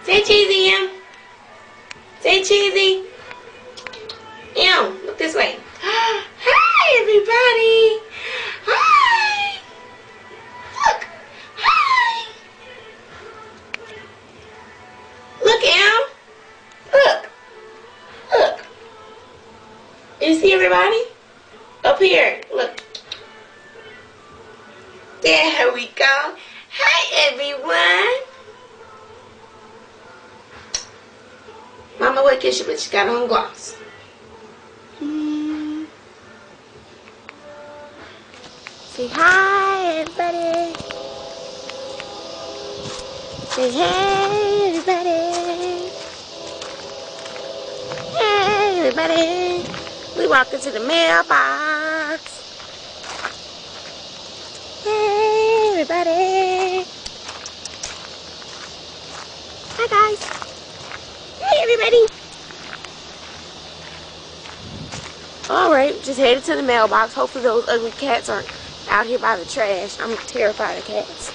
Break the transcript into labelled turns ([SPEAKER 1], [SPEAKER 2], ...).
[SPEAKER 1] Say cheesy, Em. Say cheesy. Em, look this way. Hi, everybody. Hi. Look. Hi. Look, Em. Look. Look. You see everybody? Up here. Look. There we go. Hi, everyone. Mama would kiss you, but she got on gloss. Say hi, everybody. Say hey, everybody. Hey, everybody. We walking to the mailbox. Hey, everybody. Hi, guys. Hey, everybody. Alright, just headed to the mailbox. Hopefully those ugly cats aren't out here by the trash. I'm terrified of cats.